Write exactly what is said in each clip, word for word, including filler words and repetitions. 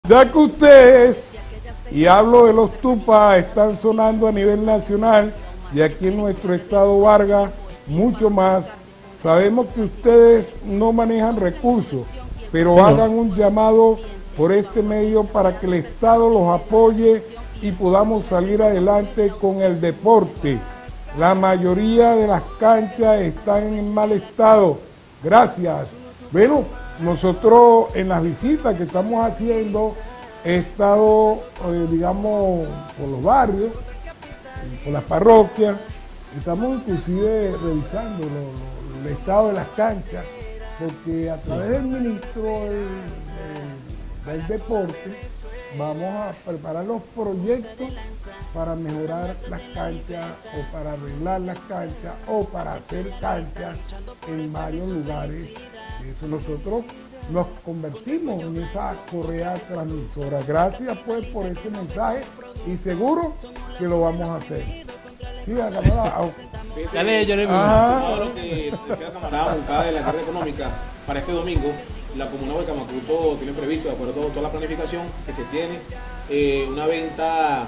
Ya que ustedes, y hablo de los Tupas, están sonando a nivel nacional y aquí en nuestro estado Vargas, mucho más, sabemos que ustedes no manejan recursos, pero sí, hagan un llamado por este medio para que el Estado los apoye y podamos salir adelante con el deporte. La mayoría de las canchas están en mal estado. Gracias. Bueno, nosotros en las visitas que estamos haciendo, he estado, eh, digamos, por los barrios, por las parroquias, estamos inclusive revisando lo, lo, el estado de las canchas, porque a través del ministro del, del, del deporte vamos a preparar los proyectos para mejorar las canchas o para arreglar las canchas o para hacer canchas en varios lugares. Eso nosotros nos convertimos en esa correa transmisora. Gracias pues por ese mensaje y seguro que lo vamos a hacer. Sí, camarada. Dale, yo le ah. lo que decía camarada Moncada de la guerra económica para este domingo. La comuna de Huaycamacuto tiene previsto, de acuerdo a toda la planificación que se tiene, eh, una venta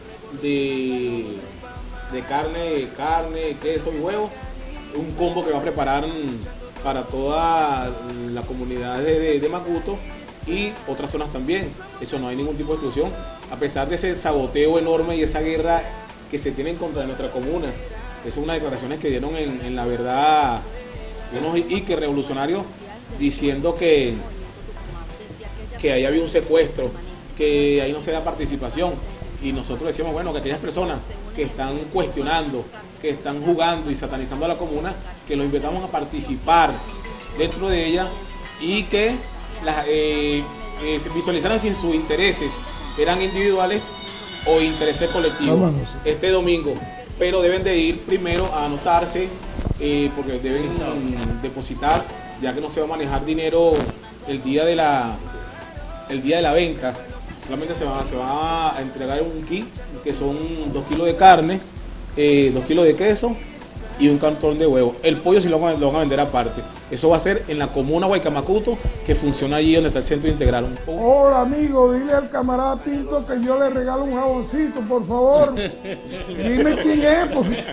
de, de carne, carne, queso y huevo, un combo que va a preparar para toda la comunidad de, de, de Macuto y otras zonas también. Eso no hay ningún tipo de exclusión, a pesar de ese saboteo enorme y esa guerra que se tiene en contra de nuestra comuna. Esas son unas declaraciones que dieron en, en la verdad unos Ike revolucionarios, diciendo que, que ahí había un secuestro, que ahí no se da participación. Y nosotros decimos, bueno, que aquellas personas que están cuestionando, que están jugando y satanizando a la comuna, que los invitamos a participar dentro de ella y que las, eh, eh, se visualizaran si sus intereses eran individuales o intereses colectivos. Vámonos. Este domingo. Pero deben de ir primero a anotarse, eh, porque deben um, depositar, ya que no se va a manejar dinero el día de la el día de la venta. Solamente se va, se va a entregar un kit, que son dos kilos de carne, eh, dos kilos de queso y un cartón de huevo. El pollo sí lo van, a, lo van a vender aparte. Eso va a ser en la comuna Huaycamacuto, que funciona allí donde está el centro integral. Hola amigo, dile al camarada Pinto que yo le regalo un jaboncito, por favor. Dime quién es, porque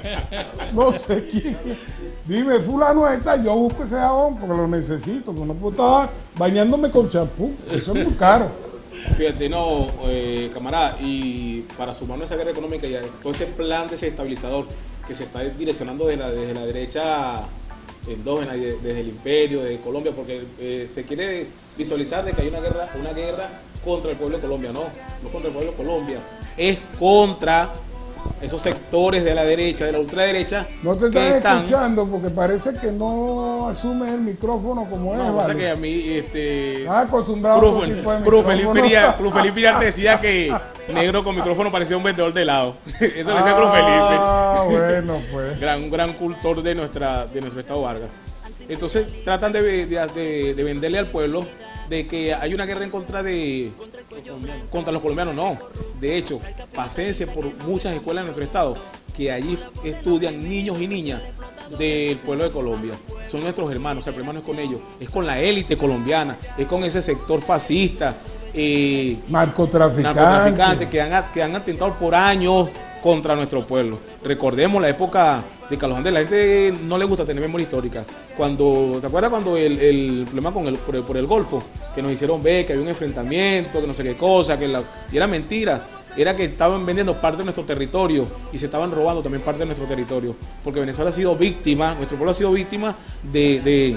no sé quién es. Dime, fulano está, yo busco ese jabón porque lo necesito, porque no puedo estar bañándome con champú, eso es muy caro. Fíjate, no, eh, camarada, y para sumarnos a esa guerra económica y a todo ese plan desestabilizador que se está direccionando desde la, desde la derecha endógena, y de, desde el imperio, de Colombia, porque eh, se quiere visualizar de que hay una guerra, una guerra contra el pueblo de Colombia. No, no contra el pueblo de Colombia, es contra esos sectores de la derecha, de la ultraderecha. No te estás están escuchando porque parece que no asumes el micrófono como no, es. No, pasa que a mí, este... Estás acostumbrado Pro, a Pro Felipe Iriarte decía que negro con micrófono parecía un vendedor de helado. Eso lo decía Pro Felipe. Ah, bueno, pues. Gran, gran cultor de, nuestra, de nuestro estado Vargas. Entonces tratan de, de, de, de venderle al pueblo de que hay una guerra en contra de contra los colombianos. No, de hecho, paséense por muchas escuelas en nuestro estado que allí estudian niños y niñas del pueblo de Colombia. Son nuestros hermanos, el problema no es con ellos, es con la élite colombiana, es con ese sector fascista, eh, narcotraficante, narcotraficante que, han, que han atentado por años contra nuestro pueblo. Recordemos la época de Carlos Andrés. La gente no le gusta tener memoria histórica. Cuando, ¿te acuerdas cuando el, el problema con el por, el por el Golfo? Que nos hicieron ver que había un enfrentamiento, que no sé qué cosa, que la, y era mentira. Era que estaban vendiendo parte de nuestro territorio y se estaban robando también parte de nuestro territorio. Porque Venezuela ha sido víctima, nuestro pueblo ha sido víctima de, de,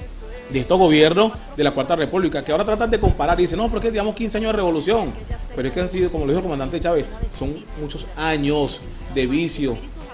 de estos gobiernos de la Cuarta República, que ahora tratan de comparar y dicen, no, porque digamos quince años de revolución. Pero es que han sido, como lo dijo el comandante Chávez, son muchos años de vicio,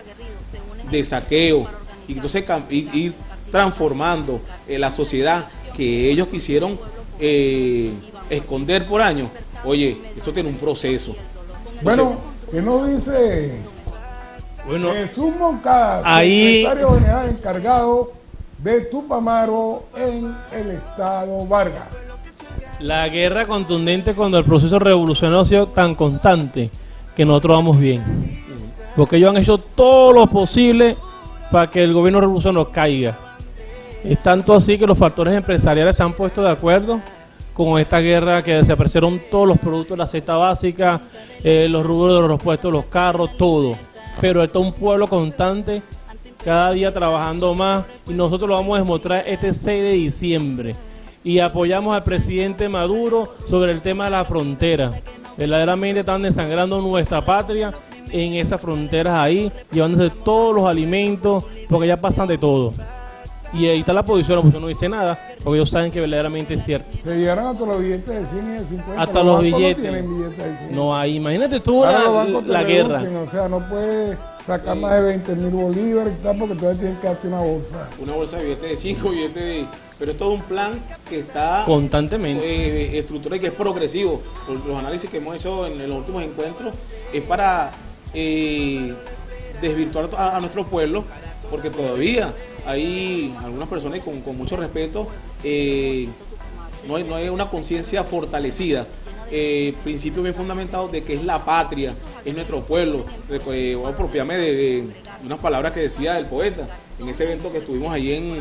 de saqueo, y entonces ir transformando eh, la sociedad que ellos quisieron eh, esconder por años. Oye, eso tiene un proceso. Entonces, bueno, ¿qué nos dice bueno, Jesús Moncada, ahí, secretario general encargado de Tupamaro en el estado Vargas? La guerra contundente cuando el proceso revolucionario ha sido tan constante que nosotros vamos bien. Porque ellos han hecho todo lo posible para que el gobierno revolucionario caiga. Es tanto así que los factores empresariales se han puesto de acuerdo con esta guerra que desaparecieron todos los productos de la cesta básica, eh, los rubros de los repuestos, los carros, todo. Pero esto es un pueblo constante, cada día trabajando más, y nosotros lo vamos a demostrar este seis de diciembre. Y apoyamos al presidente Maduro sobre el tema de la frontera. Verdaderamente están desangrando nuestra patria en esas fronteras ahí, llevándose todos los alimentos, porque ya pasan de todo. Y ahí está la posición, la posición no dice nada, porque ellos saben que verdaderamente es cierto. Se llegaron hasta los billetes de cien y de cincuenta. Hasta los, los billetes. No tienen billetes de cien. No hay, imagínate tú la, la guerra. Reducen, o sea, no puedes sacar sí. más de veinte mil bolívares y tal, porque todavía tienes que darte una bolsa. Una bolsa de billetes de cinco, billetes de... Pero es todo un plan que está... Constantemente. Eh, estructurado y que es progresivo. Los, los análisis que hemos hecho en, en los últimos encuentros es para eh, desvirtuar a, a nuestro pueblo, porque todavía hay algunas personas con, con mucho respeto, eh, no, hay, no hay una conciencia fortalecida, eh, principios bien fundamentados de que es la patria, es nuestro pueblo. Eh, voy a apropiarme de, de unas palabras que decía el poeta en ese evento que estuvimos ahí en,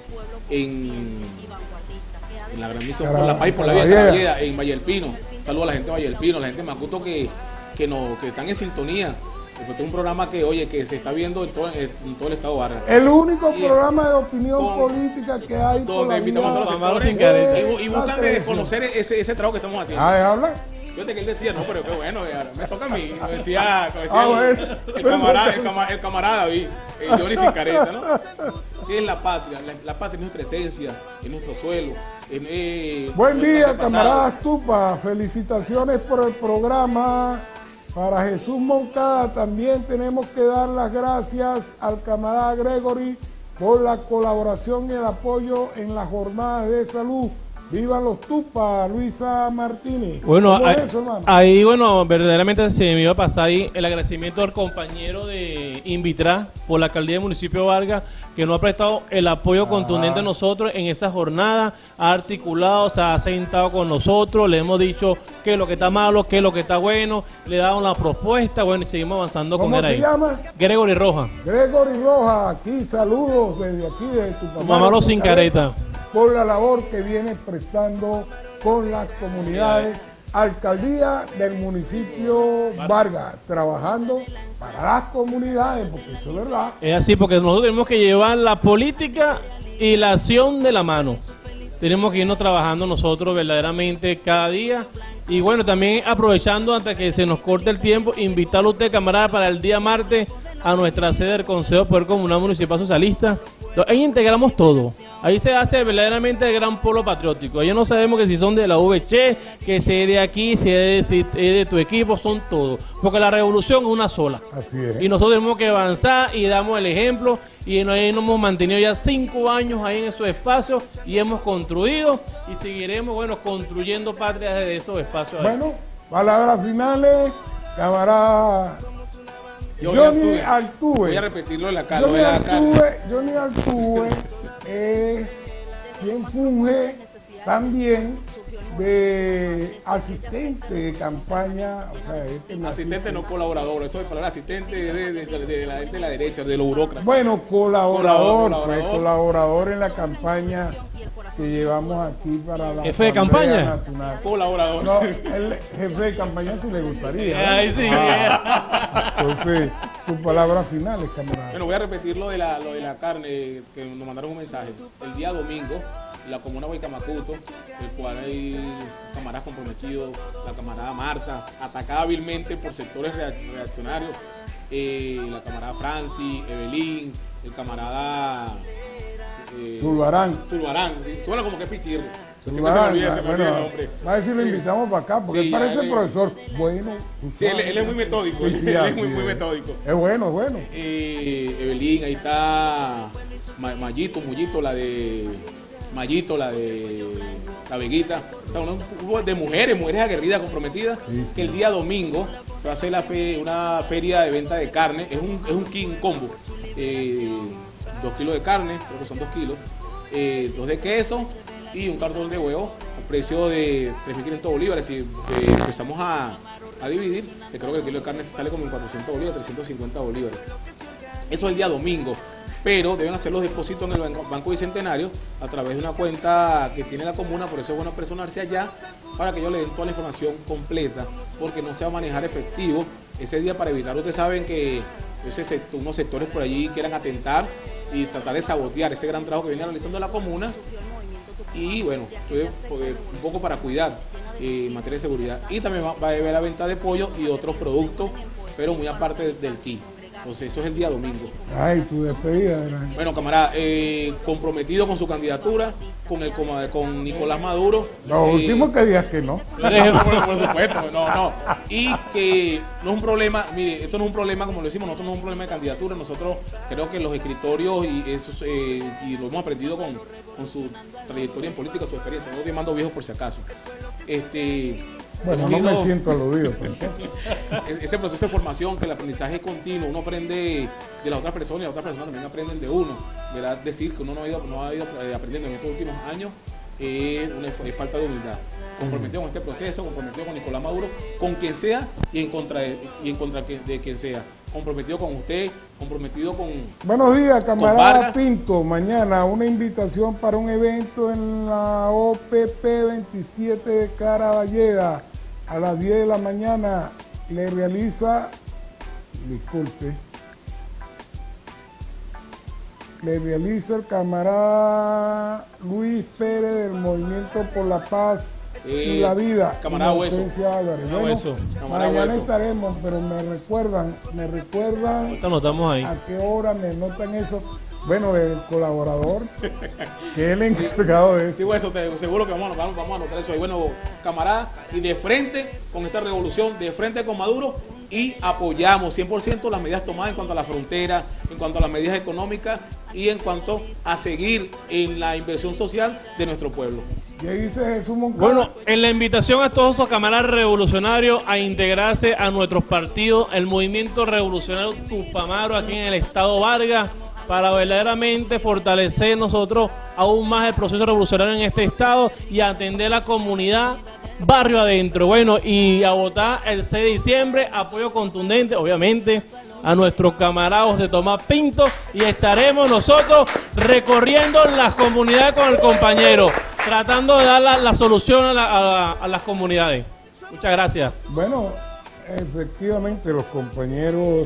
en, en la gran misión por la paz y por la vida, en Valle del Pino. Saludos a la gente de Valle del Pino, la gente de Macuto que, que, no, que están en sintonía. Este es un programa que, oye, que se está viendo en todo, en todo el estado de Vargas. El único y programa de opinión con, política que hay donde invitamos a los sectores y, y buscan de conocer ese, ese trabajo que estamos haciendo. Ah, habla. Fíjate que él decía, no, pero qué bueno, me toca a mí. Me decía, me decía ah, bueno. el, el, camarada, el, camarada, el camarada David, el Johnny sin careta, ¿no? ¿Qué es la patria? La, la patria es nuestra esencia, es nuestro suelo. Es, eh, Buen día, camarada Astupa. Felicitaciones por el programa. Para Jesús Moncada también tenemos que dar las gracias al camarada Gregory por la colaboración y el apoyo en las jornadas de salud. ¡Vivan los Tupas! Luisa Martínez. Bueno, ahí, eso, ahí, bueno, verdaderamente se me iba a pasar ahí el agradecimiento al compañero de Invitra por la alcaldía del municipio de Vargas, que nos ha prestado el apoyo ah. contundente a nosotros en esa jornada, ha articulado, se ha sentado con nosotros, le hemos dicho qué es lo que está malo, qué es lo que está bueno, le damos la propuesta, bueno, y seguimos avanzando con él ahí. ¿Cómo se llama? Gregory Roja. Gregory Roja, aquí saludos desde aquí, de tu mamá. Mamá sin careta. Por la labor que viene prestando con las comunidades, alcaldía del municipio Vargas, trabajando para las comunidades, porque eso es verdad. Es así, porque nosotros tenemos que llevar la política y la acción de la mano. Tenemos que irnos trabajando nosotros verdaderamente cada día. Y bueno, también aprovechando antes que se nos corte el tiempo, invitarlo a usted, camarada, para el día martes a nuestra sede del Consejo Poder Comunal Municipal Socialista. Ahí integramos todo. Ahí se hace verdaderamente el gran polo patriótico. Ahí no sabemos que si son de la V C, que si es de aquí, si es de, si es de tu equipo, son todos. Porque la revolución es una sola. Así es. Y nosotros tenemos que avanzar y damos el ejemplo. Y ahí nos hemos mantenido ya cinco años ahí en esos espacios y hemos construido y seguiremos, bueno, construyendo patria desde esos espacios. Bueno, ahí. Palabras finales, camarada. Yo Johnny Altuve. Voy a repetirlo en la cara. Johnny Altuve, Johnny Altuve es quien funge también de asistente de campaña. O sea, este asistente asiste. No colaborador, eso es para el asistente de, de, de, de, de, la, de la derecha, de los burócratas. Bueno, colaborador, colaborador, colaborador. Fue colaborador en la campaña que llevamos aquí para la jefe de campaña nacional. Colaborador. No, el jefe de campaña sí le gustaría. Ay, sí. Ah, entonces, tus palabras finales, camarada. Bueno, voy a repetir lo de la, lo de la carne, que nos mandaron un mensaje. El día domingo, la comuna de Huaycamacuto, el cual hay camaradas comprometidos, la camarada Marta, atacada hábilmente por sectores reaccionarios, eh, la camarada Francis, Evelyn, el camarada Eh, Zulbarán. Zulbarán, suena como que es pichirre. Zulbarán, se me olvida, se me olvida el nombre. Va a decir lo invitamos para acá, porque sí, él parece el profesor. Bueno. Sí, él, él es muy metódico. Sí, sí, él es muy, muy metódico. Es bueno, es bueno. Eh, Evelyn, ahí está Mayito, Mullito, la de Mayito, la de la Veguita. O sea, un grupo de mujeres, mujeres aguerridas, comprometidas, sí, sí. Que el día domingo se va a hacer la fe, una feria de venta de carne. Es un, es un king combo. Eh, dos kilos de carne, creo que son dos kilos, eh, dos de queso y un cartón de huevo a precio de tres mil quinientos bolívares. Si eh, empezamos a, a dividir, creo que el kilo de carne sale como en cuatrocientos bolívares, trescientos cincuenta bolívares. Eso es el día domingo. pero deben hacer los depósitos en el Banco, Banco Bicentenario a través de una cuenta que tiene la comuna, por eso es bueno personarse allá para que ellos le den toda la información completa, porque no se va a manejar efectivo ese día para evitar, ustedes saben que ese sector, unos sectores por allí quieran atentar y tratar de sabotear ese gran trabajo que viene realizando la comuna, y bueno, pues, un poco para cuidar eh, en materia de seguridad. Y también va, va a haber la venta de pollo y otros productos, pero muy aparte del, del K I. Entonces eso es el día domingo. Ay, tu despedida. ¿Verdad? Bueno, camarada, eh, comprometido con su candidatura, con el con Nicolás Maduro. Lo eh, último que digas que no. por, por supuesto, no, no. Y que no es un problema, mire, esto no es un problema, como lo decimos, nosotros no es un problema de candidatura. Nosotros creo que los escritorios y esos, eh, y lo hemos aprendido con, con su trayectoria en política, su experiencia. No estoy llamando viejo por si acaso. Este... Bueno, no me siento aludido. Ese proceso de formación, que el aprendizaje es continuo, uno aprende de las otras personas y las otras personas también aprenden de uno. ¿Verdad? Decir que uno no ha ido, no ha ido aprendiendo en estos últimos años es, una, es falta de humildad. Comprometido con este proceso, comprometido con Nicolás Maduro, con quien sea y en contra de, y en contra de quien sea. Comprometido con usted, comprometido con... Buenos días, camarada Pinto. Mañana una invitación para un evento en la O P P veintisiete de Caraballeda. A las diez de la mañana le realiza, disculpe, le realiza el camarada Luis Pérez del Movimiento por la Paz eh, y la Vida. Camarada Hueso. Bueno, Hueso. Mañana hueso. Estaremos, pero me recuerdan, me recuerdan ahorita notamos ahí. a qué hora me notan eso. Bueno, el colaborador, que es el encargado de eso. Sí, bueno, te, seguro que vamos, vamos, vamos a anotar eso ahí. Bueno, camarada, y de frente con esta revolución, de frente con Maduro, y apoyamos cien por ciento las medidas tomadas en cuanto a la frontera, en cuanto a las medidas económicas y en cuanto a seguir en la inversión social de nuestro pueblo. ¿Qué dice Jesús Moncada? Bueno, en la invitación a todos los camaradas revolucionarios a integrarse a nuestros partidos, el Movimiento Revolucionario Tupamaro aquí en el Estado Vargas, para verdaderamente fortalecer nosotros aún más el proceso revolucionario en este estado y atender la comunidad barrio adentro. Bueno, y a votar el seis de diciembre, apoyo contundente, obviamente, a nuestros camaradas de Tomás Pinto, y estaremos nosotros recorriendo las comunidades con el compañero, tratando de dar la, la solución a, la, a, a las comunidades. Muchas gracias. Bueno, efectivamente los compañeros...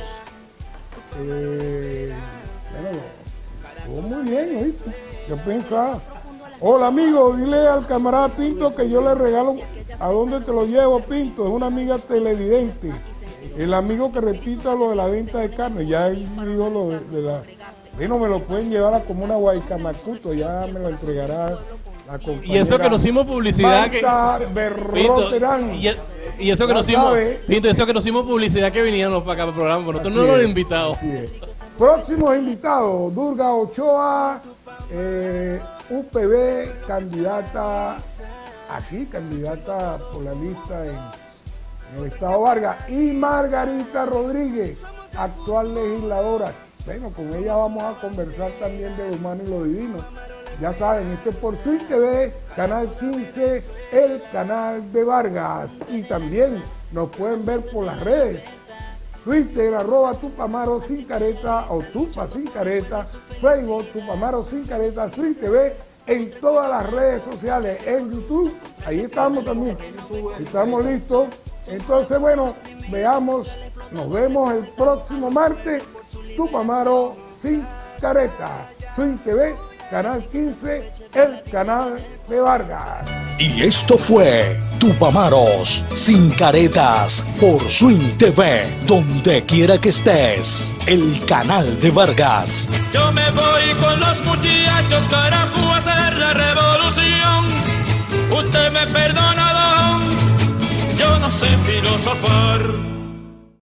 Eh, Bueno, estuvo muy bien, ¿oíste? Yo pensaba, hola amigo, dile al camarada Pinto que yo le regalo, ¿a dónde te lo llevo, Pinto? Es una amiga televidente, el amigo que repita lo de la venta de carne, ya él dijo lo de, de la... Bueno, me lo pueden llevar a la comuna Guaycamacuto, ya me lo entregará la compañera. Y eso que nos hicimos publicidad que... Pinto, y, y eso que nos hicimos, Pinto, eso que nos hicimos publicidad que vinieron para acá para el programa, pero nosotros no nos hemos invitado. Así es. Próximos invitados, Durga Ochoa, eh, U P B, candidata aquí, candidata por la lista en, en el Estado Vargas, y Margarita Rodríguez, actual legisladora. Bueno, con ella vamos a conversar también de lo humano y lo divino. Ya saben, esto es por Swing T V, Canal quince, el canal de Vargas. Y también nos pueden ver por las redes. Twitter, arroba Tupamaro sin careta o Tupa sin careta, Facebook, Tupamaro sin careta, Swing T V, en todas las redes sociales, en YouTube, ahí estamos también, estamos listos. Entonces, bueno, veamos, nos vemos el próximo martes, Tupamaro sin careta, Swing T V, Canal quince, el canal de Vargas. Y esto fue Tupamaros sin caretas por Swing T V, donde quiera que estés, el canal de Vargas. Yo me voy con los muchachos carajo a hacer la revolución. Usted me perdona, don, yo no sé filosofar.